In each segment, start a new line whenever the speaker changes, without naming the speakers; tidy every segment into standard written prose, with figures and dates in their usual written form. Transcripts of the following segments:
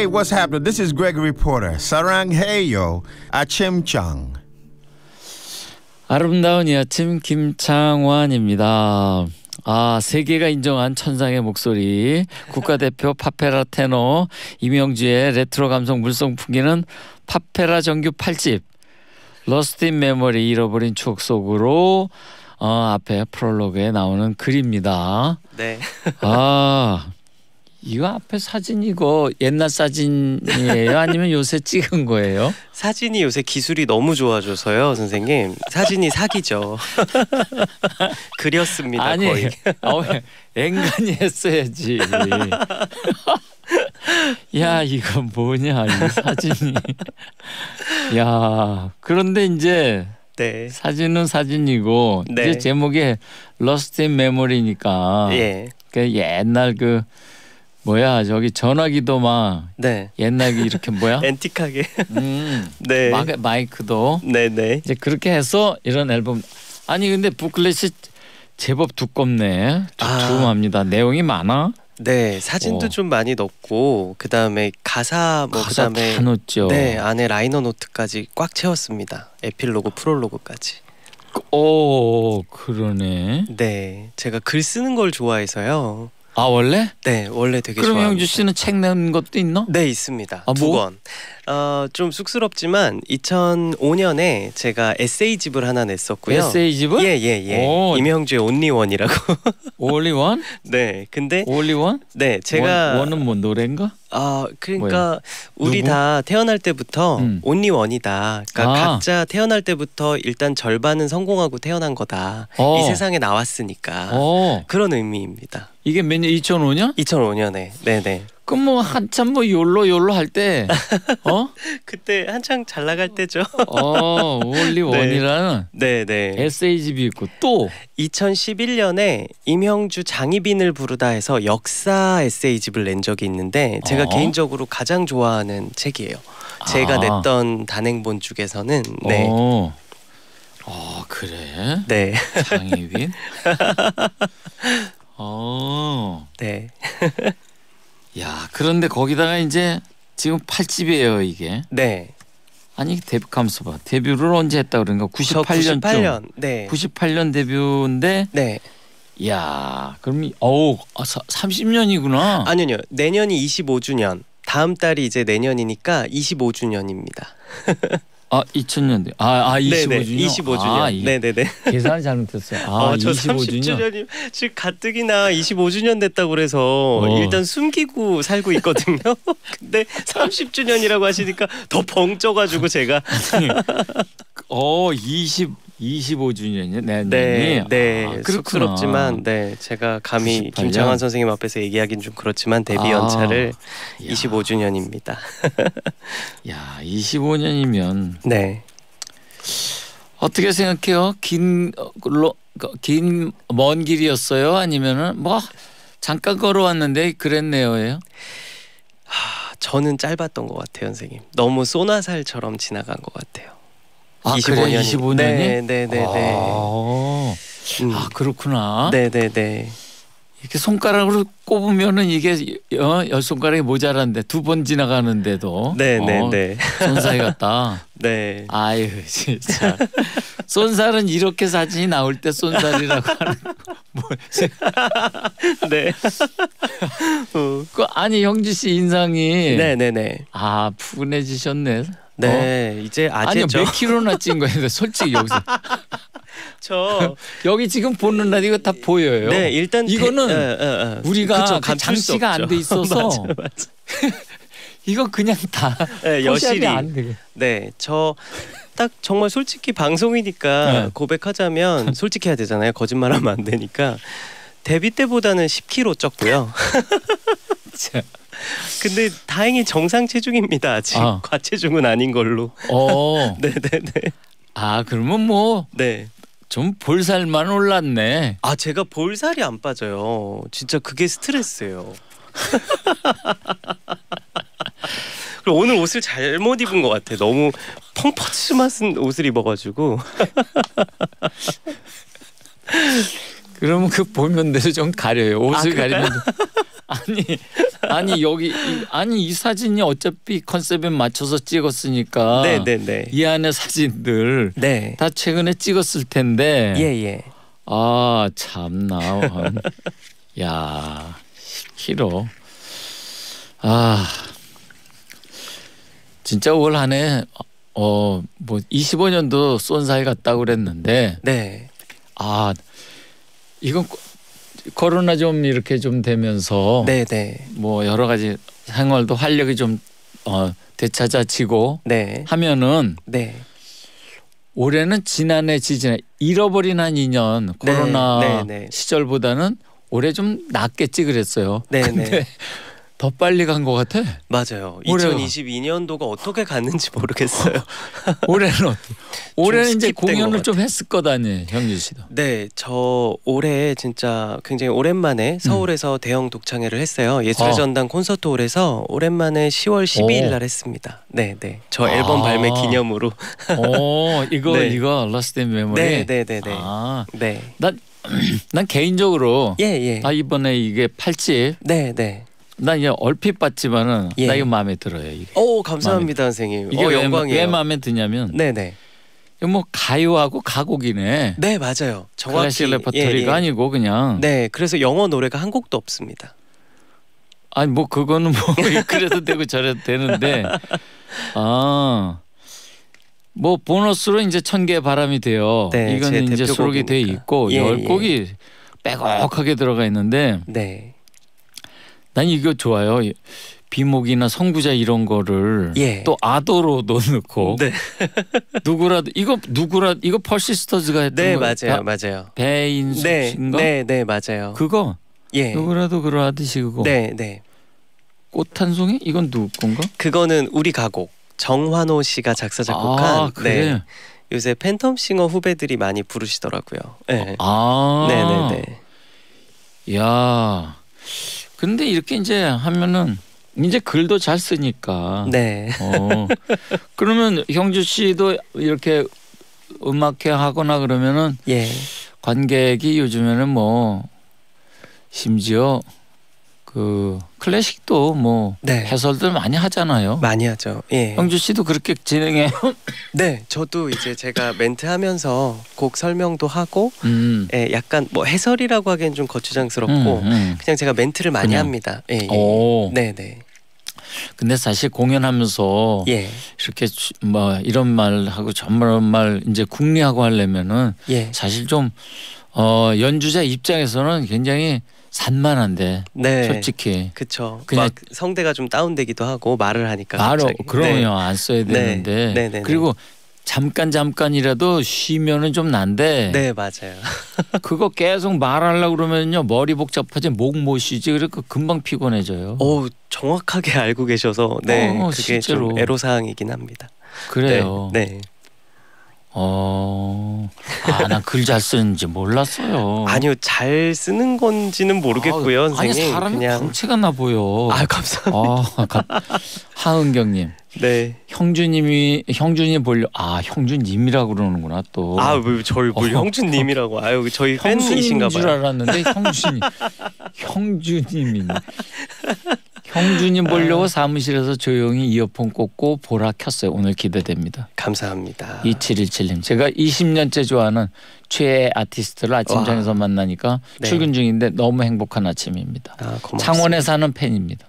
what's happening? This is Gregory Porter. 사랑해요. 아침장.
아름다운 이 아침 김창완입니다. 세계가 인정한 천상의 목소리 국가대표 파페라 테너 임영주의 레트로 감성 물성 풍기는 파페라 정규 8집 러스트 인 메모리 잃어버린 추억 속으로 앞에 프롤로그에 나오는 글입니다.
네.
이거 앞에 사진 이거 옛날 사진이에요? 아니면 요새 찍은 거예요?
사진이 요새 기술이 너무 좋아져서요, 선생님. 사진이 사기죠. 그렸습니다.
아니,
거의.
앵간히 했어야지. 야, 이거 뭐냐 이 사진이. 야, 그런데 이제
네.
사진은 사진이고
네.
이제 제목이 Lost in Memory니까
예.
그 옛날 그 뭐야 저기 전화기도 막
네.
옛날 이렇게 뭐야
앤틱하게. 네.
마이크도
네네.
이제 그렇게 해서 이런 앨범. 아니 근데 부클렛이 제법 두껍네. 두툼합니다. 내용이 많아.
네, 사진도 좀 많이 넣고 그다음에 가사 그다음에
다 넣었죠.
네, 안에 라이너 노트까지 꽉 채웠습니다. 에필로그, 프롤로그까지.
오, 그러네.
네, 제가 글 쓰는 걸 좋아해서요.
원래?
네, 원래 되게
그럼
좋아합니다.
형주 씨는 책 낸 것도 있나?
네, 있습니다.
뭐?
2권. 좀 쑥스럽지만 2005년에 제가 에세이집을 하나 냈었고요.
에세이집을?
예.
오.
임형주의 온리원이라고.
올리원?
네, 근데
올리원?
네, 제가
원은 뭐 노래인가?
그러니까
뭐야?
우리
누구?
다 태어날 때부터 온리원이다. 그러니까 각자 태어날 때부터 일단 절반은 성공하고 태어난 거다. 이 세상에 나왔으니까. 그런 의미입니다.
이게 몇 년? 2005년?
2005년에. 네네.
그럼 뭐 한참 뭐 욜로 할 때
그때 한창 잘 나갈 때죠.
올리원이라는
네네.
에세이집이 있고 또
2011년에 임형주 장희빈을 부르다 해서 역사 에세이집을 낸 적이 있는데 제가 개인적으로 가장 좋아하는 책이에요. 제가 냈던 단행본 중에서는. 네.
그래?
네.
장희빈?
네.
야, 그런데 거기다가 이제 지금 8집이에요 이게.
네.
아니 데뷔하면서 봐. 데뷔를 언제 했다 그런가? 98년쯤.
98년. 네.
98년 데뷔인데.
네.
야, 그럼 30년이구나.
아니요. 내년이 25주년. 다음 달이 이제 내년이니까 25주년입니다.
2000년대. 25주년.
25주년. 네네네.
계산을 잘못했어요.
저
25주년.
30주년이 지금 가뜩이나 25주년 됐다고 그래서 일단 숨기고 살고 있거든요. 근데 30주년이라고 하시니까 더 벙쪄가지고 제가
25주년이요?
네. 쑥스럽지만 제가 감히
98년?
김창완 선생님 앞에서 얘기하기는 좀 그렇지만 데뷔 연차를 25주년입니다.
야, 25년이면
네.
어떻게 생각해요? 긴 먼 길이었어요? 아니면은 뭐 잠깐 걸어왔는데 그랬네요예요?
저는 짧았던 것 같아요, 선생님. 너무 쏘나살처럼 지나간 것 같아요.
25년이? 25년이?
네네네.
그렇구나.
네네네.
이렇게 손가락으로 꼽으면은 이게 10손가락이 모자란데 2번 지나가는데도
네네네.
손사이 같다.
네.
아유 진짜. 손살은 이렇게 사진이 나올 때 손살이라고 하는 뭐.
네.
아니 형주 씨 인상이
네네네.
푸근해지셨네.
네, 이제
아니요 몇 킬로나 찐 거예요? 솔직히 여기서
저
여기 지금 보는 날 이거 다 보여요.
네, 일단
이거는 우리가 장치가 안 돼 있어서
맞아.
이거 그냥 다
여실히
안 돼.
네, 저 딱 정말 솔직히 방송이니까 고백하자면 솔직해야 되잖아요. 거짓말하면 안 되니까 데뷔 때보다는 10kg 쪘고요. 근데 다행히 정상 체중입니다. 아직 과체중은 아닌 걸로. 네네네.
그러면 뭐
네.
좀 볼살만 올랐네.
제가 볼살이 안 빠져요. 진짜 그게 스트레스예요. 그리고 오늘 옷을 잘못 입은 것 같아. 너무 펑퍼짐한 옷을 입어가지고.
그러면 그 보면대로 좀 가려요. 옷을 가리면 아니 아니 여기 아니 이 사진이 어차피 컨셉에 맞춰서 찍었으니까
네네네.
이 안에 사진들
네.
다 최근에 찍었을 텐데
예예.
아 참나 야 10kg 아 진짜 올 한해 뭐 25년도 쏜 살 같다고 그랬는데
네.
아 이건 코로나 좀 이렇게 좀 되면서
네네.
뭐 여러 가지 생활도 활력이 좀 되찾아지고
네.
하면은
네.
올해는 지난해 지지난해 잃어버린 한 2년 코로나
네, 네, 네.
시절보다는 올해 좀 낫겠지 그랬어요.
네,
근데
네.
더 빨리 간 것 같아.
맞아요.
올해가.
2022년도가 어떻게 갔는지 모르겠어요.
올해는 이제
스킵된 것
공연을
같아.
좀 했을 거다니 형준 씨도.
네, 저 올해 진짜 굉장히 오랜만에 서울에서 대형 독창회를 했어요. 예술의
아.
전당 콘서트홀에서 오랜만에 10월 12일 날 했습니다. 네, 네. 저 앨범 발매 기념으로.
이거
네.
이거 러스트 인 메모리.
네, 네, 네, 네.
아,
네.
난 개인적으로
예, 예.
이번에 이게 8집
네, 네.
난 이제 얼핏 봤지만은
예.
나 이거 마음에 들어요. 이게.
오, 감사합니다, 선생님.
이게 왜
영광이에요.
마음에 드냐면
네, 네.
이거 뭐 가요하고 가곡이네.
네, 맞아요. 정확히
클래식 레퍼토리가 아니고 그냥.
네, 그래서 영어 노래가 한 곡도 없습니다.
아니 뭐 그거는 뭐 그래도 되고 저래도 되는데 뭐 보너스로 이제 1000개의 바람이 돼요.
네,
이거는
제
이제 수록이 돼
대표곡이니까.
있고
예,
10곡이 빼곡하게 들어가 있는데
네.
난 이거 좋아요. 비목이나 성부자 이런 거를
예.
또 아도로도 넣고
네.
누구라도 이거 펄시스터즈가 했던
네,
거
맞아요. 맞아요.
배인숙
네.
씨인가?
네, 네, 맞아요.
그거
예.
누구라도 그러하듯이 그거
네, 네.
꽃 한 송이 이건 누구 건가?
그거는 우리 가곡 정환호 씨가 작사 작곡한
그래.
네. 요새 팬텀싱어 후배들이 많이 부르시더라고요. 네. 네, 네,
야. 근데 이렇게 이제 하면은 이제 글도 잘 쓰니까.
네.
그러면 형주 씨도 이렇게 음악회 하거나 그러면은
예.
관객이 요즘에는 뭐 심지어 그 클래식도 뭐
네.
해설들 많이 하잖아요.
많이 하죠. 예.
형주 씨도 그렇게 진행해.
네, 저도 이제 제가 멘트 하면서 곡 설명도 하고 예, 약간 뭐 해설이라고 하기엔 좀 거추장스럽고 그냥 제가 멘트를 많이
그냥.
합니다. 예, 예.
오.
네, 네.
근데 사실 공연하면서
예.
이렇게 뭐 이런 말하고 저런 말 이제 궁리하고 하려면은
예.
사실 좀 연주자 입장에서는 굉장히 산만한데
네.
솔직히
그쵸.
그냥-
막 성대가 좀 다운되기도 하고 말을 하니까
말로
갑자기.
그러면 안 써야 되는데
네, 네,
그리고 잠깐이라도 쉬면은 좀 난데
네, 맞아요.
그거 계속 말하려고 그러면요 머리 복잡하지 목 못 쉬지 그러니까 금방 피곤해져요.
오, 정확하게 알고 계셔서 네, 그게
실제로.
좀 애로사항이긴 합니다.
그래요.
네. 네.
난 글 잘 쓰는지 몰랐어요.
아니요, 잘 쓰는 건지는 모르겠고요,
아니
선생님.
사람이
그냥
광채가 나 보여.
아, 감사합니다.
하은경님,
네.
형준이 보려. 형준님이라고 그러는구나 또.
아, 왜 저희 뭘 형준님이라고? 아유, 저희
형수님인
팬이신가
줄
봐요.
알았는데 형준님이네. 형준님 보려고 사무실에서 조용히 이어폰 꽂고 보라 켰어요. 오늘 기대됩니다.
감사합니다.
2717님. 제가 20년째 좋아하는 최애 아티스트를 아침장에서 만나니까
네.
출근 중인데 너무 행복한 아침입니다.
고맙습니다.
창원에 사는 팬입니다.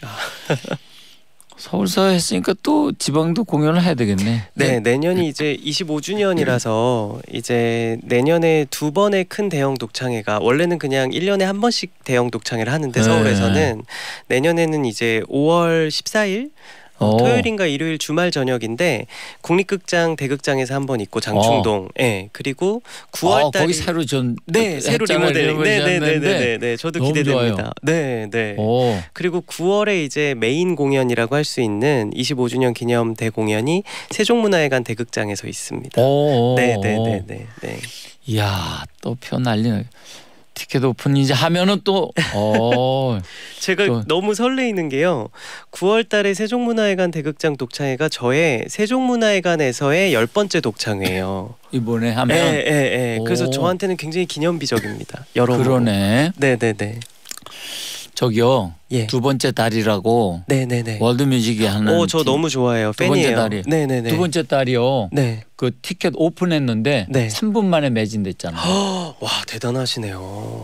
서울서 했으니까 또 지방도 공연을 해야 되겠네.
네, 내년이 이제 25주년이라서 이제 내년에 2번의 큰 대형 독창회가 원래는 그냥 1년에 한 번씩 대형 독창회를 하는데
네.
서울에서는 내년에는 이제 5월 14일
오.
토요일인가 일요일 주말 저녁인데 국립극장 대극장에서 한 번 있고 장충동 예 그리고 9월 달에
거기 새로
네 새로 리모델링 네네네네 저도
너무
기대됩니다.
좋아요.
네네
오.
그리고 9월에 이제 메인 공연이라고 할 수 있는 25주년 기념 대공연이 세종문화회관 대극장에서 있습니다. 네네네네.
이야 또 표 날리네. 티켓 오픈 이제 하면은 또
제가
또.
너무 설레이는 게요. 9월 달에 세종문화회관 대극장 독창회가 저의 세종문화회관에서의 10번째 독창회예요.
이번에 하면
예. 그래서
오.
저한테는 굉장히 기념비적입니다. 여러분.
그러네.
네네네.
저기요.
예.
두 번째 달이라고
네네네.
월드뮤직이 하는.
저 너무 좋아해요.
두 번째
팬이에요.
달이.
네네네.
두 번째 달이요.
네.
그 티켓 오픈했는데
네.
3분 만에 매진됐잖아요.
와 대단하시네요.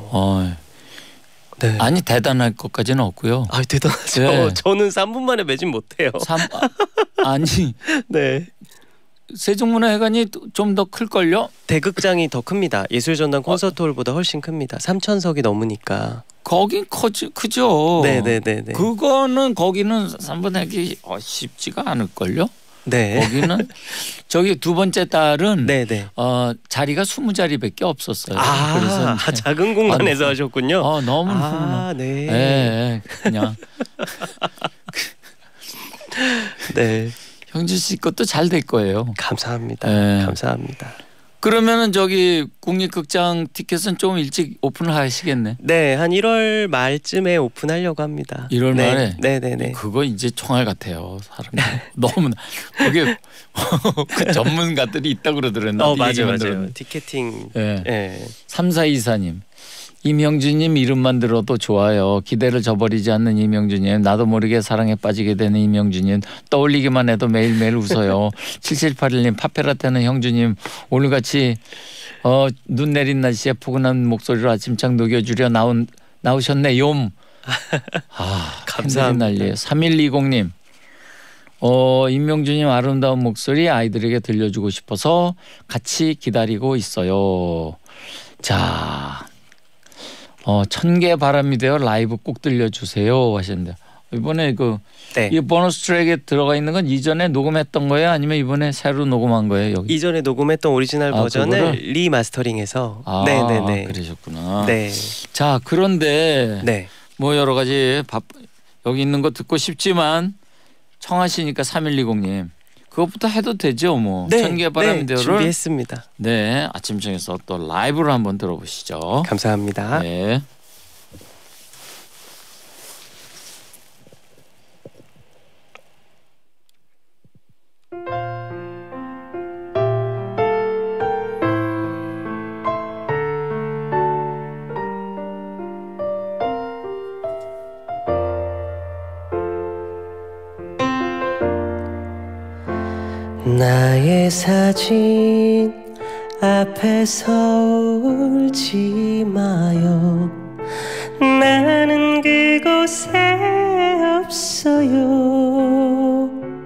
네. 아니 대단할 것까지는 없고요.
대단하죠.
네.
저는 3분 만에 매진 못해요.
아니
네.
세종문화회관이 좀 더 클걸요?
대극장이 더 큽니다. 예술전당 콘서트홀보다 훨씬 큽니다. 3,000석이 넘으니까.
거긴 크죠.
네네네네.
그거는 거기는 3분 하기 쉽지가 않을걸요?
네.
거기는 저기 두 번째 달은
네네.
자리가 20자리밖에 없었어요.
그래서 작은 공간에서 하셨군요.
너무
네.
네. 그냥
네.
형주 씨 것도 잘 될 거예요.
감사합니다.
네.
감사합니다.
그러면은 저기 국립극장 티켓은 좀 일찍 오픈을 하시겠네.
네, 한 1월 말쯤에 오픈하려고 합니다.
1월 말에.
네네네.
그거 이제 총알 같아요. 사람들 너무 그게 그 전문가들이 있다 그러더랬나.
맞아요. 티켓팅.
네. 네. 3424님. 임형준님 이름만 들어도 좋아요. 기대를 저버리지 않는 임형준님. 나도 모르게 사랑에 빠지게 되는 임형준님. 떠올리기만 해도 매일매일 웃어요. 7781님 파페라테는 형준님 오늘같이 눈 내린 날씨에 포근한 목소리로 아침창 녹여주려 나오셨네요.
감사합니다.
난리예요. 3120님. 임명준님 아름다운 목소리 아이들에게 들려주고 싶어서 같이 기다리고 있어요. 자, 천개 바람이 되어 라이브 꼭 들려주세요 하셨는데 이번에 이 보너스 트랙에 들어가 있는 건 이전에 녹음했던 거예요? 아니면 이번에 새로 녹음한 거예요? 여기
이전에 녹음했던 오리지널 버전을
그거를?
리마스터링해서. 네네네.
그러셨구나.
네.
자, 그런데
네.
뭐 여러 가지 여기 있는 거 듣고 싶지만 청하시니까 3120님 그것부터 해도 되죠, 뭐.
네.
천개 바람이 되어를
준비했습니다.
네, 아침청에서 또 라이브로 한번 들어보시죠.
감사합니다.
네.
나의 사진 앞에서 울지 마요. 나는 그곳에 없어요.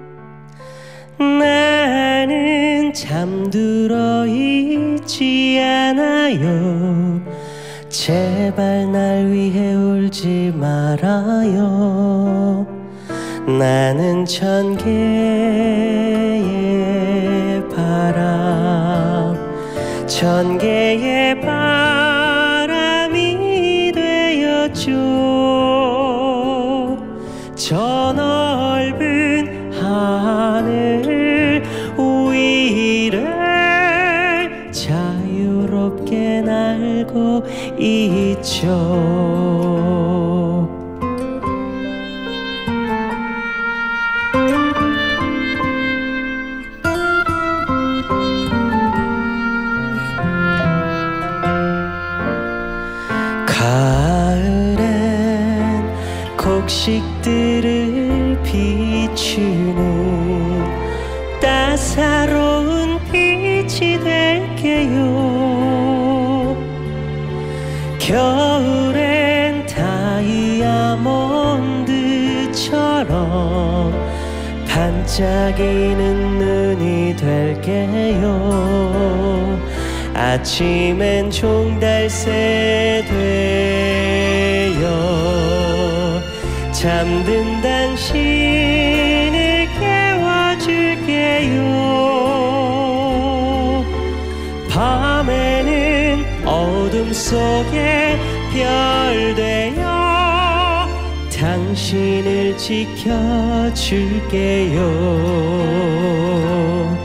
나는 잠들어 있지 않아요. 제발 날 위해 울지 말아요. 나는 천개의 바람, 천개의 바람이 되었죠. 저 넓은 하늘 위를 자유롭게 날고 있죠. 가을엔 곡식들을 비추는 따사로운 빛이 될게요. 겨울엔 다이아몬드처럼 반짝이는 눈이 될게요. 아침엔 종달새 되어 잠든 당신을 깨워줄게요. 밤에는 어둠 속에 별 되어 당신을 지켜줄게요.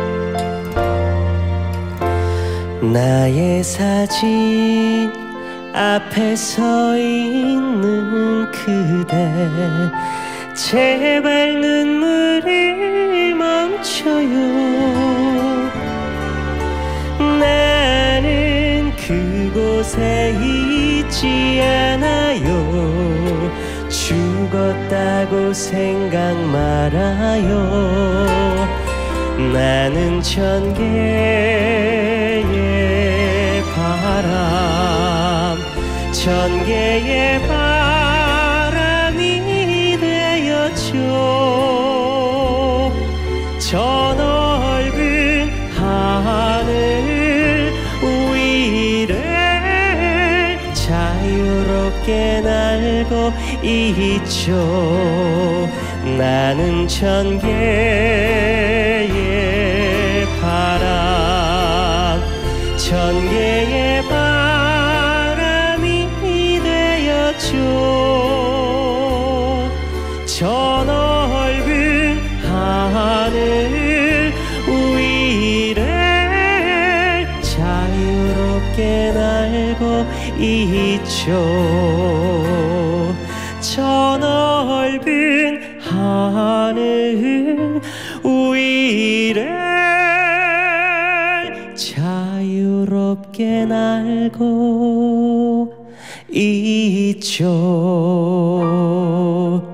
나의 사진 앞에 서 있는 그대 제발 눈물이 멈춰요. 나는 그곳에 있지 않아요. 죽었다고 생각 말아요. 나는 천개의 바람, 천개의 바람이 되어줘. 저 넓은 하늘 위를 자유롭게 날고 있죠. 나는 천개의 바람, 천개의 바람이 되어줘. 저 넓은 하늘 위를 자유롭게 날고 있죠. 저 넓은 하늘 위를 자유롭게 날고 있죠.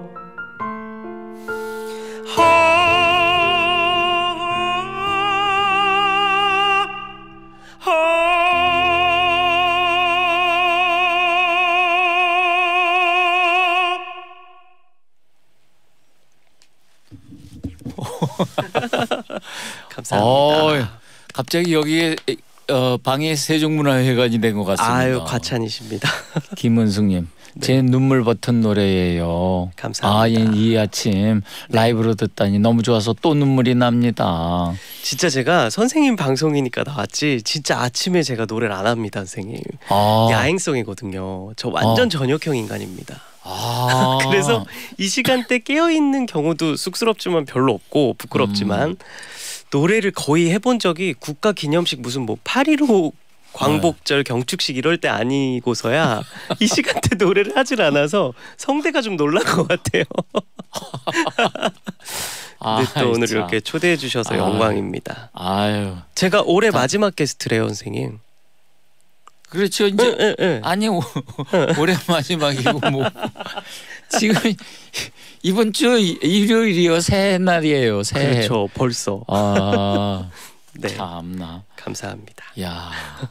감사합니다.
갑자기 여기에 방에 세종문화회관이 된 것 같습니다.
아유, 과찬이십니다.
김은숙님,
네.
제 눈물 버튼 노래예요.
감사합니다.
이 아침 라이브로 듣다니 너무 좋아서 또 눈물이 납니다.
진짜 제가 선생님 방송이니까 나왔지 진짜 아침에 제가 노래를 안 합니다, 선생님. 야행성이거든요. 저 완전 저녁형 인간입니다. 그래서 이 시간대 깨어있는 경우도 쑥스럽지만 별로 없고 부끄럽지만 노래를 거의 해본 적이 국가기념식 무슨 뭐 8.15 광복절 경축식 이럴 때 아니고서야 이 시간대 노래를 하질 않아서 성대가 좀 놀란 것 같아요. 근데 또 오늘 이렇게 초대해 주셔서 영광입니다.
아유,
제가 올해 마지막 게스트래요, 선생님.
그렇죠. 이제 아니 올해 마지막이고 뭐 지금 이번 주 일요일이요, 새해 날이에요. 새해.
그렇죠, 벌써. 네.
참나.
감사합니다.
야,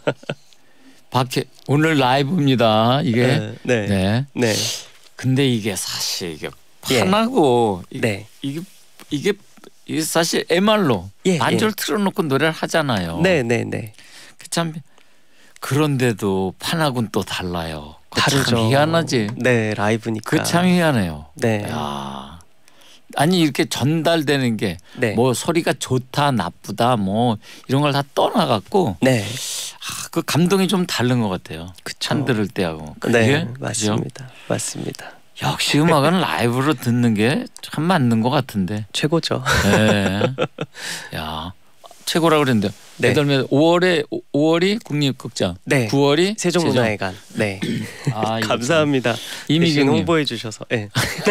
오늘 라이브입니다. 이게.
네.
근데 이게 사실 이게 판하고 이게 사실 MR로 반절 틀어놓고 노래를 하잖아요.
네.
참 그런데도 판하고는 또 달라요.
다르죠.
참 희한하지.
네, 라이브니까.
그 참 희한해요.
네.
야. 아니 이렇게 전달되는 게 뭐 소리가 좋다 나쁘다 뭐 이런 걸 다 떠나갖고 그 감동이 좀 다른 것 같아요. 참 들을 때하고.
네, 맞습니다. 그죠? 맞습니다.
역시 음악은 라이브로 듣는 게 참 맞는 것 같은데.
최고죠.
네. 야, 최고라고 그랬는데. 그다음에 5월이 국립극장, 9월이
세종문화회관. 네. 감사합니다. 이미경 홍보해 주셔서. 네.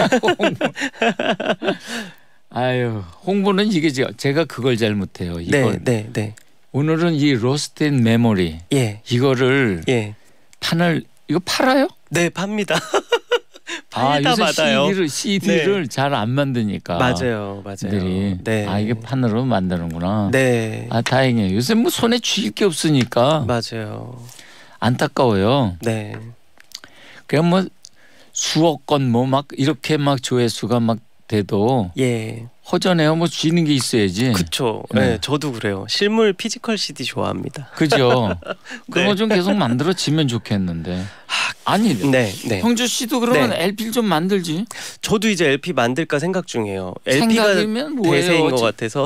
아유, 홍보는 이게 제가 그걸 잘못해요. 이걸.
네.
오늘은 이 로스트인 메모리 이거를 판을 이거 팔아요?
네, 팝니다.
요새 받아요. CD를 잘 안 만드니까.
맞아요.
네. 이게 판으로 만드는구나.
네.
다행이에요. 요새 뭐 손에 쥐일 게 없으니까.
맞아요.
안타까워요.
네.
그냥 뭐 수억 건 뭐 막 이렇게 막 조회수가 막 돼도 허전해요. 뭐 쥐는 게 있어야지.
그렇죠. 네, 저도 그래요. 실물 피지컬 CD 좋아합니다.
그죠. 그런 거 좀 계속 만들어지면 좋겠는데. 아니, 형주 씨도 그러면 LP를 좀 만들지.
저도 이제 LP 만들까 생각 중이에요. LP가 대세인 것 같아서.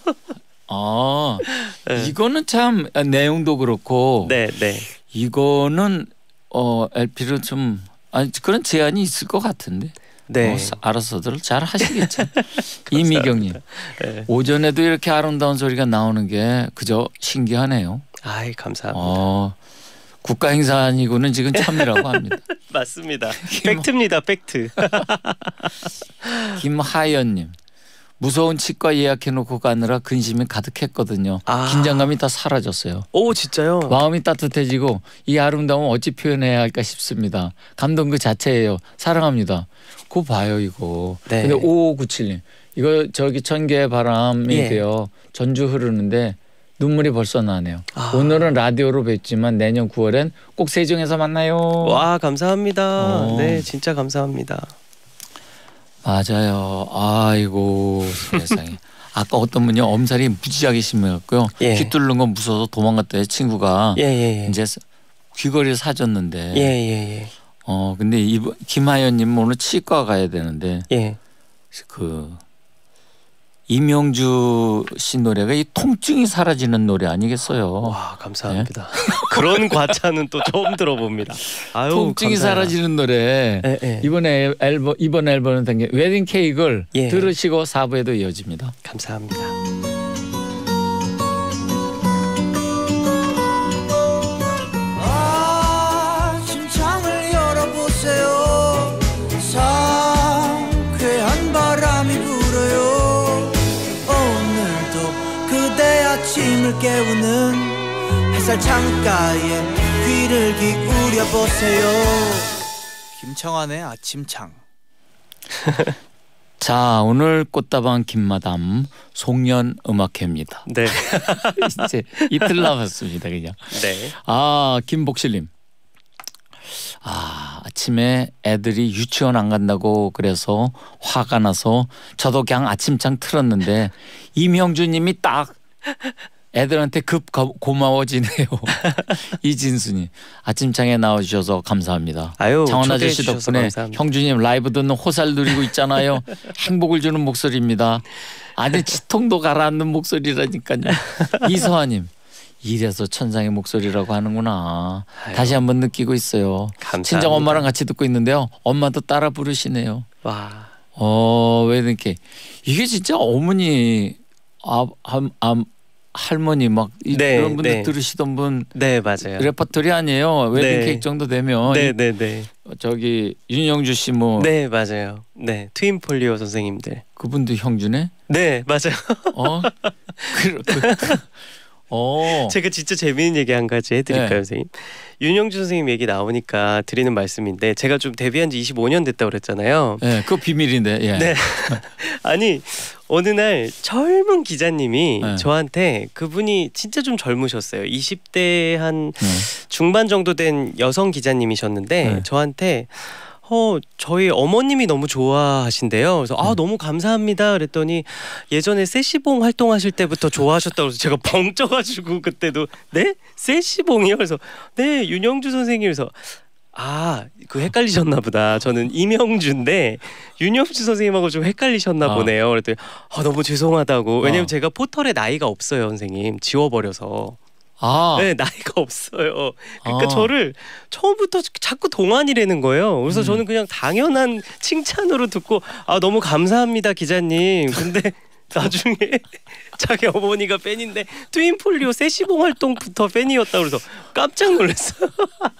이거는 참 내용도 그렇고.
네.
이거는 LP를 좀 그런 제한이 있을 것 같은데.
네.
알아서들 잘 하시겠죠. 이미경님. 오전에도 이렇게 아름다운 소리가 나오는 게 그저 신기하네요.
감사합니다.
국가 행사 아니고는 지금 참이라고 합니다.
맞습니다. 팩트입니다. 팩트.
김하연님. 무서운 치과 예약해놓고 가느라 근심이 가득했거든요. 긴장감이 다 사라졌어요.
오 진짜요?
마음이 따뜻해지고 이 아름다움 어찌 표현해야 할까 싶습니다. 감동 그 자체예요. 사랑합니다. 그거 봐요 이거.
네.
근데 5597님 이거 저기 천개의 바람이
예.
돼요. 전주 흐르는데 눈물이 벌써 나네요. 오늘은 라디오로 뵙지만 내년 9월엔 꼭 세종에서 만나요.
와 감사합니다. 네 진짜 감사합니다.
맞아요. 아이고 세상에. 아까 어떤 분이 엄살이 무지하게 심해갖고요.
예.
귀 뚫는 건 무서워서 도망갔더니 친구가 이제 귀걸이를 사줬는데.
예예예.
근데 김하연님 오늘 치과 가야 되는데.
예.
그 이명주 씨 노래가 이 통증이 사라지는 노래 아니겠어요?
와 감사합니다. 네? 그런 과찬은 또 처음 들어봅니다. 아유,
통증이 감사해요. 사라지는 노래. 이번 앨범은 당겨 웨딩 케이크를 들으시고 4부에도 이어집니다.
감사합니다. 심장을 열어보세요. 상쾌한 바람이 불어요. 아침을 깨우는 햇살 창가에 귀를 기울여 보세요.
김청환의 아침창.
자 오늘 꽃다방 김마담 송년 음악회입니다.
네.
이제 이틀 남았습니다 그냥.
네.
김복실님. 아침에 애들이 유치원 안 간다고 그래서 화가 나서 저도 그냥 아침창 틀었는데 이명주님이 딱 애들한테 급 고마워지네요. 이진수님 아침창에 나와주셔서 감사합니다.
아유,
장원 아저씨 덕분에
감사합니다.
형주님 라이브 듣는 호사를 누리고 있잖아요. 행복을 주는 목소리입니다. 아니 치통도 가라앉는 목소리라니까요. 이서아님 이래서 천상의 목소리라고 하는구나.
아유.
다시 한번 느끼고 있어요.
감사합니다.
친정 엄마랑 같이 듣고 있는데요. 엄마도 따라 부르시네요.
와.
왜 이렇게 이게 진짜 어머니 할머니 막 이런 분들 들으시던 분
네 맞아요.
레퍼토리 아니에요. 웨딩 케이크 정도 되면
네네네.
저기 윤영주 씨 뭐
네 맞아요. 네 트윈 폴리오 선생님들
그분도 형주네.
네 맞아요. 제가 진짜 재미있는 얘기 한 가지 해드릴까요, 선생님? 윤영주 선생님 얘기 나오니까 드리는 말씀인데 제가 좀 데뷔한 지 25년 됐다고 그랬잖아요.
네, 그거 비밀인데. 예.
네. 아니 어느 날 젊은 기자님이 저한테 그분이 진짜 좀 젊으셨어요. 20대 한 중반 정도 된 여성 기자님이셨는데 저한테 저희 어머님이 너무 좋아하신대요. 그래서 너무 감사합니다. 그랬더니 예전에 세시봉 활동하실 때부터 좋아하셨다고 해서 제가 벙 쪄가지고 그때도 네? 세시봉이요? 그래서 네 윤영주 선생님에서 그 헷갈리셨나 보다. 저는 이명주인데 윤영주 선생님하고 좀 헷갈리셨나 보네요. 그랬더니 너무 죄송하다고. 왜냐면 제가 포털에 나이가 없어요, 선생님. 지워버려서. 네 나이가 없어요. 그러니까 저를 처음부터 자꾸 동안이라는 거예요. 그래서 저는 그냥 당연한 칭찬으로 듣고 너무 감사합니다 기자님. 근데 나중에 자기 어머니가 팬인데 트윈폴리오 세시봉 활동부터 팬이었다고 그래서 깜짝 놀랐어요.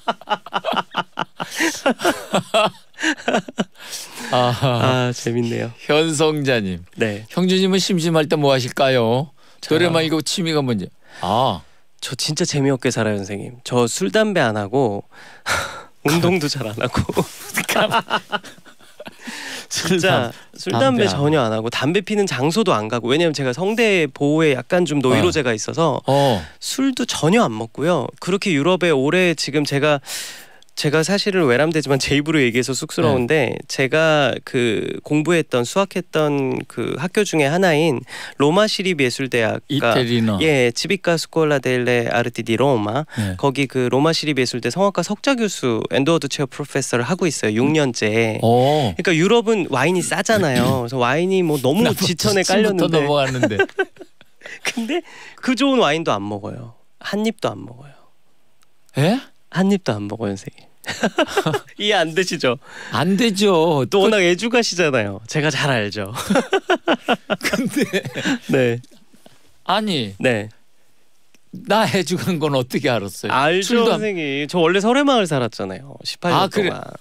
재밌네요.
현성자님.
네.
형주님은 심심할 때 뭐 하실까요? 노래 말고 취미가 뭔지.
저 진짜 재미없게 살아요, 선생님. 저 술 담배 안 하고 운동도 잘 안 하고. 진짜 술 담배 전혀 안 하고 담배 피는 장소도 안 가고. 왜냐면 제가 성대 보호에 약간 좀 노이로제가 있어서 술도 전혀 안 먹고요. 그렇게 유럽에 오래 지금 제가 사실은 외람되지만 제 입으로 얘기해서 쑥스러운데 제가 그 공부했던 수학했던 그 학교 중에 하나인 로마 시립예술대학가
이태리너
지비카 스콜라 델레 아르티 디 로마 거기 그 로마 시립예술대 성악과 석좌 교수 엔드워드 체어 프로페서를 하고 있어요. 6년째. 그러니까 유럽은 와인이 싸잖아요. 그래서 와인이 뭐 너무 지천에 깔렸는데
넘어갔는데
근데 그 좋은 와인도 안 먹어요. 한 입도 안 먹어요.
에?
한 입도 안 먹어요, 선생님. 이해 안 되시죠?
안 되죠.
또 워낙 애주가시잖아요. 제가 잘 알죠.
근데
네.
아니
네.
나 해주는 건 어떻게 알았어요?
알죠,
술도 안-
선생님. 저 원래 설해마을 살았잖아요. 18년
아, 그래.
동안.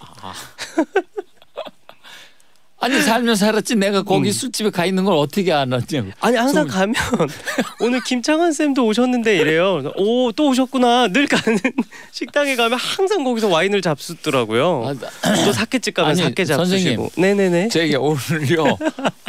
아니 살면 살았지 내가 거기 술집에 가 있는 걸 어떻게 알았냐고.
아니 항상 가면 오늘 김창완 쌤도 오셨는데 이래요. 오, 또 오셨구나. 늘 가는 식당에 가면 항상 거기서 와인을 잡수더라고요. 또 사케집 가면
아니,
사케
선생님.
잡수시고. 네네네.
제가 오늘요.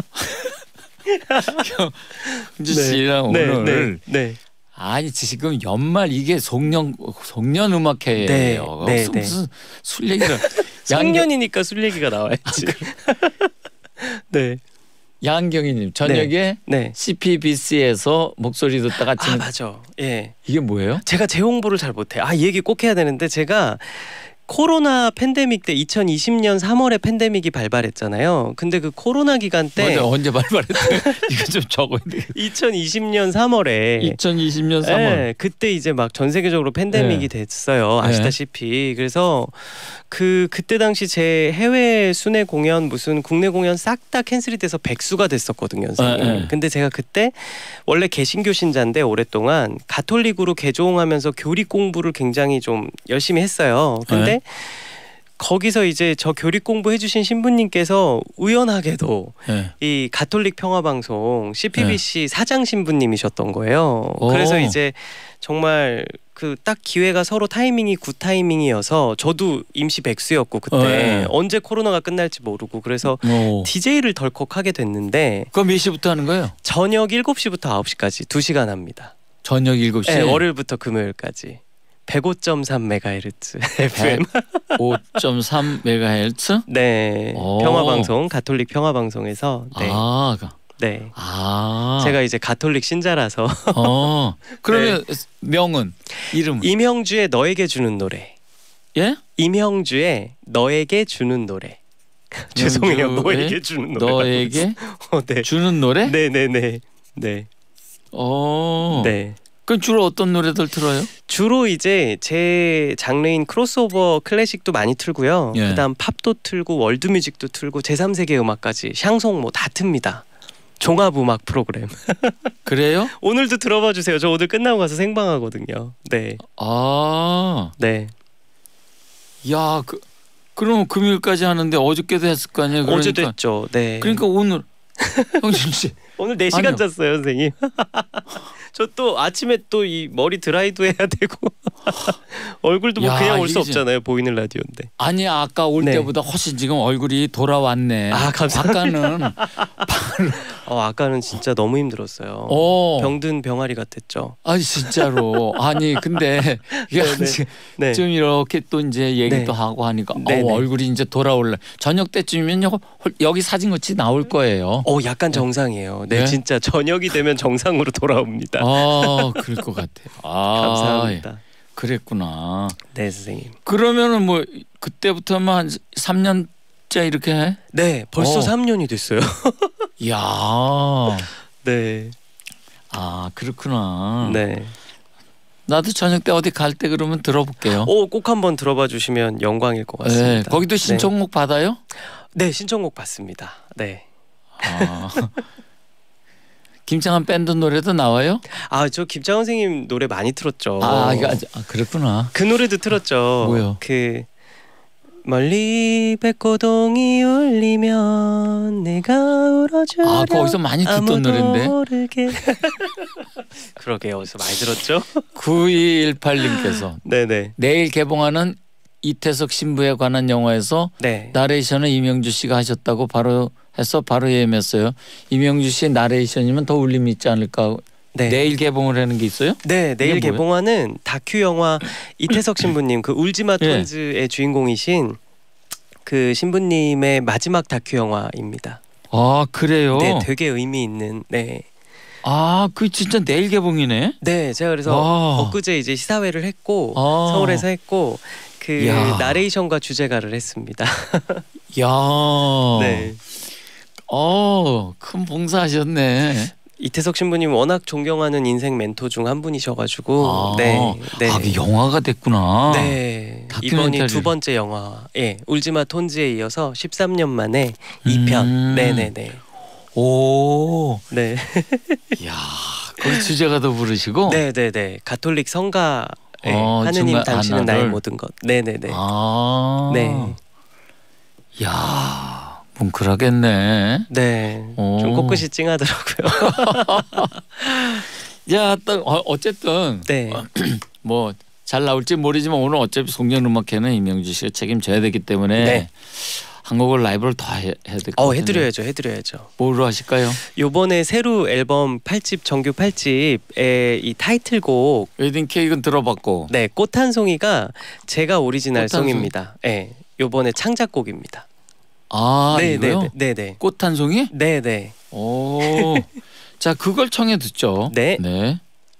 형주 씨랑 오늘
네.
아니 지금 연말 이게 송년 음악회예요.
네,
무슨 술 얘기를
송년이니까 술 얘기가 나와야지. 네.
양경희님 저녁에
네.
CPBC에서 목소리 듣다가
아 맞아. 예.
이게 뭐예요?
제가 제 홍보를 잘 못해. 이 얘기 꼭 해야 되는데 제가 코로나 팬데믹 때 2020년 3월에 팬데믹이 발발했잖아요. 근데 그 코로나 기간 때
맞아, 언제 발발했대? 이거 좀 적어야 돼.
2020년 3월에
2020년 3월.
네, 그때 이제 막 전 세계적으로 팬데믹이 됐어요. 아시다시피. 그래서 그때 당시 제 해외 순회 공연 무슨 국내 공연 싹 다 캔슬이 돼서 백수가 됐었거든요, 선생님. 근데 제가 그때 원래 개신교 신자인데 오랫동안 가톨릭으로 개종하면서 교리 공부를 굉장히 좀 열심히 했어요. 근데 거기서 이제 저 교리 공부 해주신 신부님께서 우연하게도 이 가톨릭 평화방송 CPBC 사장 신부님이셨던 거예요. 그래서 이제 정말 그 딱 기회가 서로 타이밍이 굿 타이밍이어서 저도 임시 백수였고 그때 언제 코로나가 끝날지 모르고 그래서 DJ를 덜컥 하게 됐는데
그럼 몇 시부터 하는 거예요?
저녁 7시부터 9시까지 2시간 합니다.
저녁 7시?
네, 월요일부터 금요일까지 105.3MHz FM
5.3MHz?
네. 평화방송 가톨릭 평화방송에서 네. 제가 이제 가톨릭 신자라서
그러면 명은 이름
임형주의 너에게 주는 노래.
예?
임형주의 너에게 주는 노래. 죄송해요. 너에게 주는 노래.
너에게
네.
주는 노래?
네네네. 네. 네.
그럼 주로 어떤 노래들 틀어요?
주로 이제 제 장르인 크로스오버 클래식도 많이 틀고요. 그다음 팝도 틀고 월드뮤직도 틀고 제3세계 음악까지 샹송 뭐 다 틉니다. 종합 음악 프로그램.
그래요?
오늘도 들어봐 주세요. 저 오늘 끝나고 가서 생방하거든요. 네. 네.
야, 그럼 금요일까지 하는데 어저께도 했을 거 아니에요? 그러니까.
어제도 했죠. 네.
그러니까 오늘 형준 씨
오늘 4시간 잤어요, 선생님. 저 또 아침에 또 이 머리 드라이도 해야 되고 얼굴도 뭐 그냥 올 수 없잖아요. 보이는 라디오인데.
아니 아까 올 때보다 훨씬 지금 얼굴이 돌아왔네.
감사합니다. 아까는 진짜 너무 힘들었어요. 병든 병아리 같았죠.
아니 진짜로. 아니 근데 이게 좀 이렇게 또 이제 얘기도 하고 하니까 얼굴이 이제 돌아올래. 저녁 때쯤이면 여기 사진 같이 나올 거예요.
약간 정상이에요. 네, 진짜 저녁이 되면 정상으로 돌아옵니다.
그럴 것 같아요.
감사합니다.
그랬구나.
네, 선생님.
그러면은 뭐 그때부터만 한 3년째 이렇게 해?
네, 벌써 3년이 됐어요.
이야.
네.
그렇구나.
네.
나도 저녁 때 어디 갈 때 그러면 들어볼게요.
꼭 한번 들어봐 주시면 영광일 것 같습니다.
네, 거기도 신청곡 받아요?
네, 신청곡 받습니다. 네.
김창완 밴드 노래도 나와요?
저 김창완 선생님 노래 많이 틀었죠.
그랬구나.
그 노래도 틀었죠.
뭐요?
멀리 백고동이 울리면 내가 울어주려
거기서 많이 듣던 노래인데.
모르게. 그러게요. 어디서 많이 들었죠?
9218님께서
네네.
내일 개봉하는 이태석 신부에 관한 영화에서 나레이션을 이명주 씨가 하셨다고 바로 예매했어요. 이명주 씨의 나레이션이면 더 울림이 있지 않을까. 내일 개봉을 하는 게 있어요?
네, 내일 개봉하는 다큐 영화 이태석 신부님 그 울지마 톤즈의 주인공이신 그 신부님의 마지막 다큐 영화입니다.
그래요?
네, 되게 의미 있는. 네.
그 진짜 내일 개봉이네.
네, 제가 그래서 엊그제 이제 시사회를 했고 서울에서 했고 나레이션과 주제가를 했습니다.
네. 큰 봉사하셨네.
이태석 신부님 워낙 존경하는 인생 멘토 중 한 분이셔가지고
그 영화가 됐구나.
네. 이번이 두 번째 영화. 울지마 톤즈에 이어서 13년 만에 2편. 네네네.
오.
네.
야, 거기 주제가도 부르시고.
네네네. 가톨릭 성가에 하느님
중간
당신은 나의
하나를.
모든 것. 네네네.
아.
네.
야, 뭉클하겠네.
네.
오.
좀 코끝이 찡하더라고요.
야, 딱 어쨌든
네.
뭐 잘 나올지 모르지만 오늘 어차피 송년음악회는 이명주 씨가 책임져야 되기 때문에
네.
한 곡을 라이브를 다 해야 될 것 같아요.
해드려야죠.
뭐로 하실까요?
요번에 새로 앨범 8집 정규 8집의 이 타이틀곡
웨딩 케이크는 들어봤고.
네, 꽃 한 송이가 제가 오리지널
꽃 한 송이?
송입니다. 네. 요번에 창작곡입니다.
아, 이거요?
네네.
꽃 한 송이?
네네.
오. 자, 그걸 청해 듣죠.
네.
네.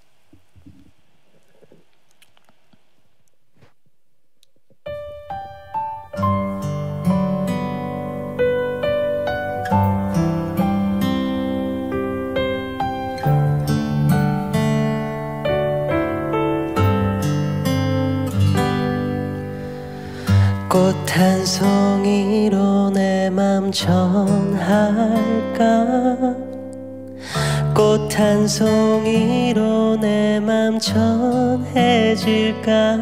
꽃 한 송이로 내 맘 전할까 꽃 한 송이로 내 맘 전해질까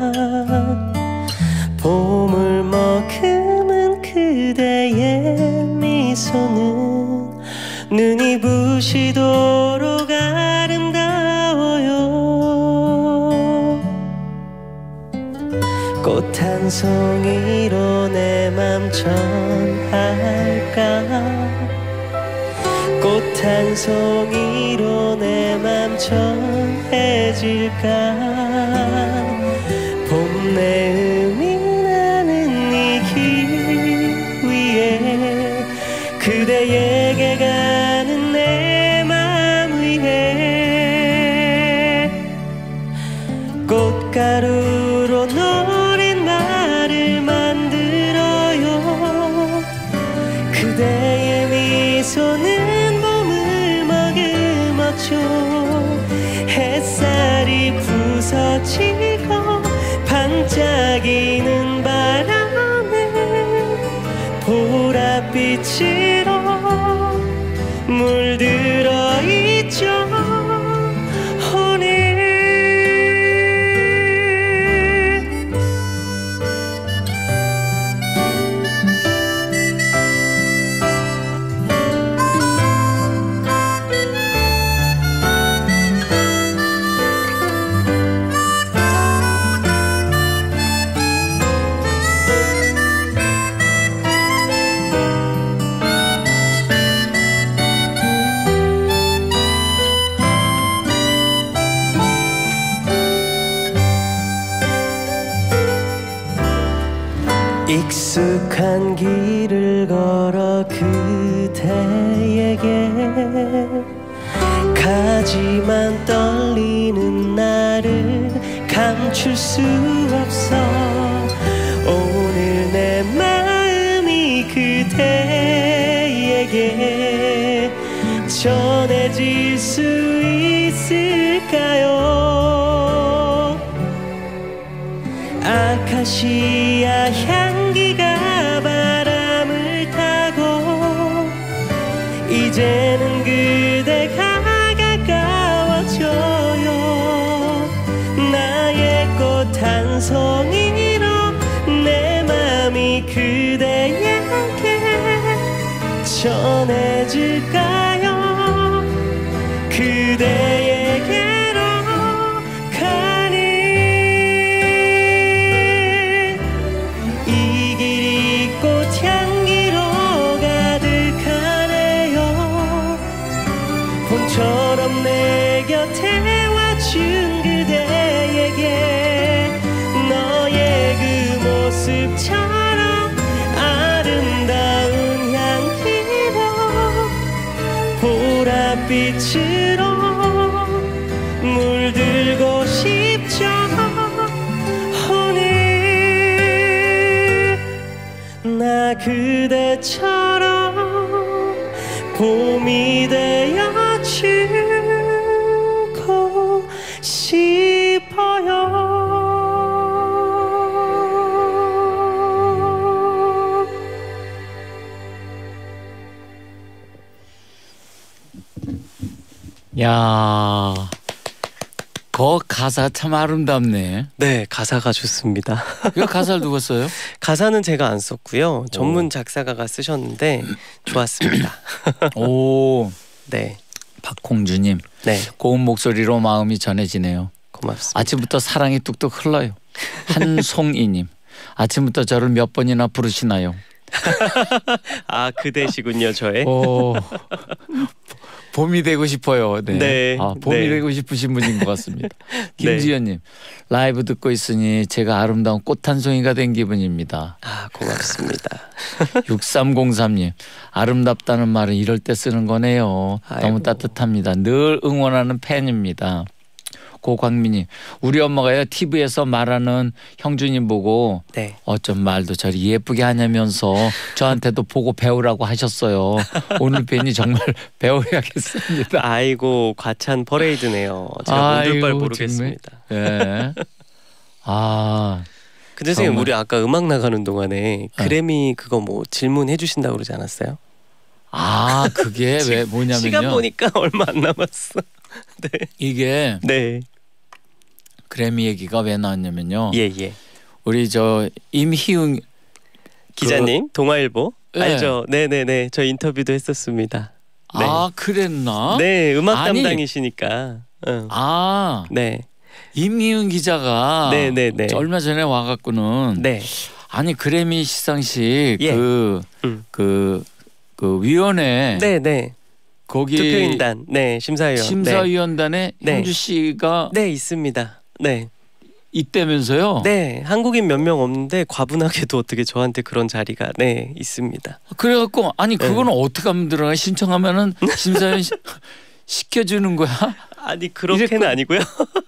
봄을 머금은 그대의 미소는 눈이 부시도록 아름다워요 꽃 한 송이로 내 맘 전할까 꽃 한 송이로 내 맘 전해질까 봄 내음이 나는 이 길 위에 그대에게 가는 내 맘 위에 꽃가루로 노린 말을 만들어요 그대의 미소는 봄을 머금었죠 햇살이 부서지고 반짝이는 바람에 보랏빛으로 물들어 있죠 오늘 익숙한 길을 걸어 그대에게 가지만 떨리는 나를 감출 수 없어 오늘 내 마음이 그대에게 전해질 수 있을까요 아카시아 향기가 바람을 타고 이제는 그대가 가까워져요 나의 꽃 한 송이로 내 맘이 그대에게 전해질까요 그대에게로 가는 이 길이 꽃향기로 가득하네요 봄처럼 내 곁에 와준 그대에게 너의 그 모습처럼 아름다운 향기로 보랏빛으로 물들고 싶죠 오늘 나 그대처럼 봄이 되어주고 싶어요
야, 그 가사 참 아름답네.
네, 가사가 좋습니다.
이 가사를 누가 써요?
가사는 제가 안 썼고요. 전문 작사가가 쓰셨는데 좋았습니다.
오,
네,
박홍주님.
네,
고운 목소리로 마음이 전해지네요.
고맙습니다.
아침부터 사랑이 뚝뚝 흘러요. 한송이님. 아침부터 저를 몇 번이나 부르시나요?
아, 그대시군요, 저의.
오, 봄이 되고 싶어요. 네.
네,
아, 봄이
네.
되고 싶으신 분인 것 같습니다. 김지연님. 라이브 듣고 있으니 제가 아름다운 꽃 한 송이가 된 기분입니다.
아, 고맙습니다.
6303님. 아름답다는 말은 이럴 때 쓰는 거네요.
아이고.
너무 따뜻합니다. 늘 응원하는 팬입니다. 고광민님. 우리 엄마가요 TV에서 말하는 형주님 보고
네.
어쩜 말도 저리 예쁘게 하냐면서 저한테도 보고 배우라고 하셨어요. 오늘 뵈니 정말 배워야겠습니다.
아이고, 과찬 퍼레이드네요. 제가 문들발
아이고,
모르겠습니다.
예. 아,
근데 선생님,
정말.
우리 아까 음악 나가는 동안에 그래미 그거 뭐 질문해 주신다고 그러지 않았어요?
아 그게 왜 뭐냐면요.
시간 보니까 얼마 안 남았어. 네.
이게
네.
그래미 얘기가 왜 나왔냐면요.
예, 예.
우리 저 임희웅
기자님, 동아일보
네.
알죠? 네, 네, 네. 저 인터뷰도 했었습니다. 네.
아 그랬나?
네, 음악
아니.
담당이시니까. 응.
아
네.
임희웅 기자가
네, 네, 네.
얼마 전에 와갖고는
네.
아니 그래미 시상식
예.
그 위원회
네, 네.
거기
투표인단. 네, 심사위원.
심사위원단에
네.
형주 씨가
네, 있습니다. 네.
있다면서요?
네, 한국인 몇 명 없는데 과분하게도 어떻게 저한테 그런 자리가 네, 있습니다.
그래갖고 아니
네.
그거는 어떻게 하면 들어가 신청하면은 심사위원 시켜주는 거야?
아니, 그렇게는
이랬군.
아니고요.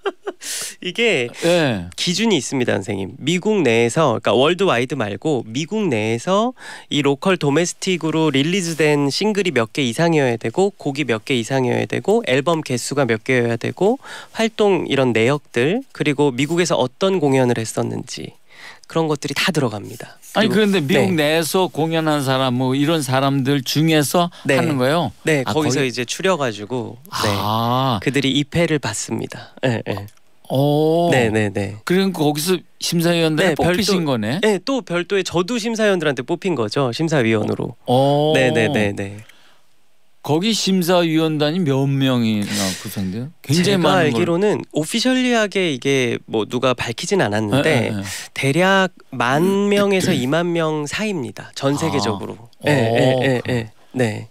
이게
예.
기준이 있습니다, 선생님. 미국 내에서, 그러니까 월드와이드 말고 미국 내에서 이 로컬 도메스틱으로 릴리즈된 싱글이 몇 개 이상이어야 되고, 곡이 몇 개 이상이어야 되고, 앨범 개수가 몇 개여야 되고, 활동 이런 내역들, 그리고 미국에서 어떤 공연을 했었는지 그런 것들이 다 들어갑니다.
아니
그리고-
그런데 미국
네.
내에서 공연한 사람 뭐 이런 사람들 중에서
네.
하는 거예요?
네,
아,
거기서
거기-
이제 추려가지고 네,
아,
그들이 입회를 받습니다. 네, 네,
오,
네, 네, 네.
그러니까 거기서 심사위원단에
네,
뽑히신
별도-
거네.
네, 또 별도의 저도 심사위원들한테 뽑힌 거죠, 심사위원으로.
오,
네, 네, 네, 네.
거기 심사위원단이 몇 명이나 구성돼요? 굉장히
제가
많은
알기로는 오피셜리하게 이게 뭐 누가 밝히진 않았는데
걸.
대략 10,000명에서 20,000명 사이입니다. 전 세계적으로. 네, 네, 네, 네, 네,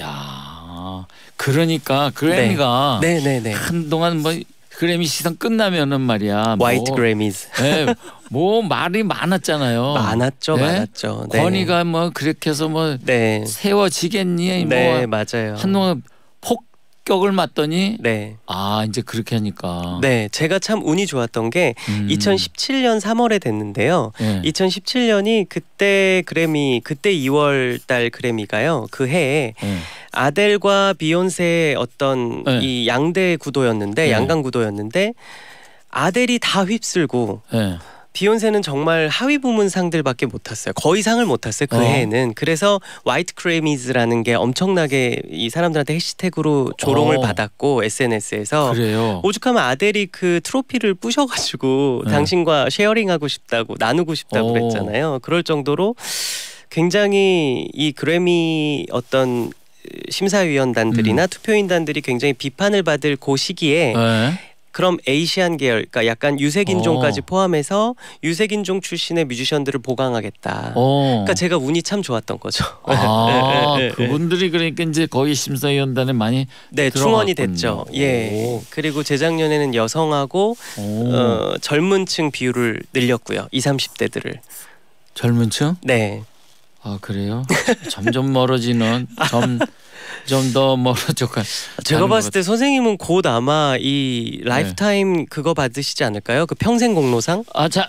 야, 그러니까 그래미가
네, 네, 네.
한동안 뭐 그래미 시상 끝나면은 말이야.
화이트
뭐,
그래미즈
네, 뭐 말이 많았잖아요.
많았죠,
네?
많았죠. 네.
건이가 뭐 그렇게 해서 뭐
네,
세워지겠니?
네,
뭐
맞아요.
한동안 폭격을 맞더니
네.
아 이제 그렇게 하니까.
네, 제가 참 운이 좋았던 게 2017년 3월에 됐는데요.
네.
2017년이 그때 그래미, 그때 2월 달 그래미가요. 그 해에
네.
아델과 비욘세의 어떤
네.
이 양대 구도였는데,
네.
양강 구도였는데 아델이 다 휩쓸고
네.
비욘세는 정말 하위 부문 상들밖에 못 탔어요. 거의 상을 못 탔어요. 그 해에는. 그래서 화이트 크레미즈라는 게 엄청나게 이 사람들한테 해시태그로 조롱을 받았고, SNS에서
그래요.
오죽하면 아델이 그 트로피를 부셔가지고
네.
당신과 쉐어링하고 싶다고, 나누고 싶다고
오.
그랬잖아요. 그럴 정도로 굉장히 이 그래미 어떤 심사위원단들이나 투표인단들이 굉장히 비판을 받을 그 시기에
네.
그럼 에이시안 계열, 그러니까 약간 유색인종까지
오.
포함해서 유색인종 출신의 뮤지션들을 보강하겠다. 그러니까 제가 운이 참 좋았던 거죠.
아
네, 네, 네.
그분들이 그러니까 이제 거기 심사위원단에 많이
네, 충원이 됐죠.
들어갔군요.
예.
오.
그리고 재작년에는 여성하고 젊은층 비율을 늘렸고요. 20, 30대들을.
젊은층?
네.
아 그래요? 점점 멀어지는 좀 더 멀어져가.
제가 봤을 때 선생님은 곧 아마 이 라이프타임 그거 받으시지 않을까요? 그 평생 공로상?
자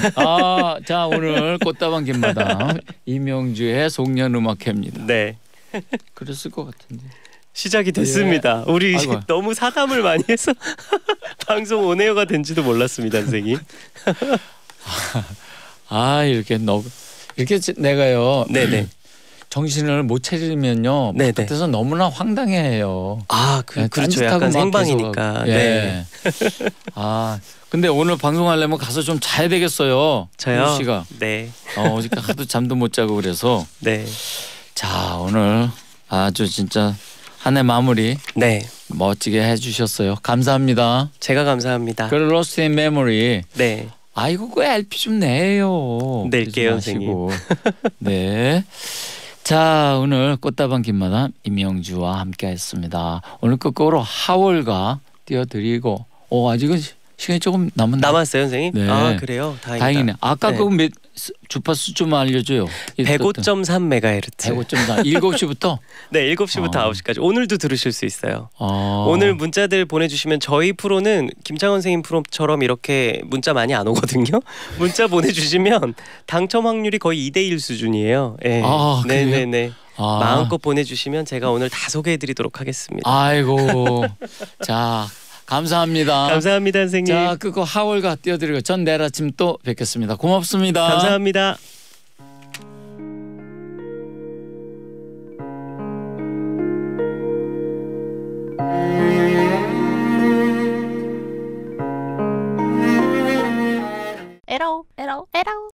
오늘 꽃다방 김마당 이명주의 송년음악회입니다.
네.
그랬을 것 같은데.
시작이 됐습니다. 우리
아이고.
너무 사담을 많이 해서 방송 온에어가 된지도 몰랐습니다, 선생님.
이렇게 내가요.
네네.
정신을 못 차리면요.
네네.
바깥에서 너무나 황당해해요.
아,
네,
그렇죠.
딴짓하고
약간
막
생방이니까.
계속, 예.
네.
아, 근데 오늘 방송하려면 가서 좀 자야 되겠어요.
저요?
유 씨가.
네.
어저께 하도 잠도 못 자고 그래서.
네.
자, 오늘 아주 진짜 한 해 마무리
네.
멋지게 해주셨어요. 감사합니다.
제가 감사합니다.
그 로스트 인 메모리.
네.
아이고 그 LP 좀 내요.
낼게요,
그러지 마시고. 네. 자, 오늘 꽃다방 김마담 임영주와 함께했습니다. 오늘 끝곡으로 하월가 띄워드리고, 아직은 시간이 조금
남았어요, 선생님?
네.
아, 그래요? 다행이다.
다행이네. 아까
네.
그 주파수 좀 알려줘요.
105.3MHz.
105.4. 7시부터.
네, 7시부터 9시까지. 오늘도 들으실 수 있어요.
어.
오늘 문자들 보내주시면 저희 프로는 김창원 선생님 프로처럼 이렇게 문자 많이 안 오거든요. 문자 보내주시면 당첨 확률이 거의 2대1 수준이에요. 네.
아, 그래요?
네네네.
아.
마음껏 보내주시면 제가 오늘 다 소개해드리도록 하겠습니다.
아이고. 자, 감사합니다.
감사합니다, 선생님.
자, 그거 하월가 띄워드리고 전 내일 아침 또 뵙겠습니다. 고맙습니다.
감사합니다.
에러 에러 에러